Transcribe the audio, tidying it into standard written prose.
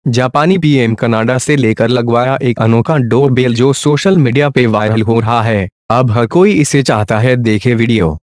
जापानी PM Canada से लेकर लगवाया एक अनोखा डोरबेल जो सोशल मीडिया पे वायरल हो रहा है। अब हर कोई इसे चाहता है, देखे वीडियो।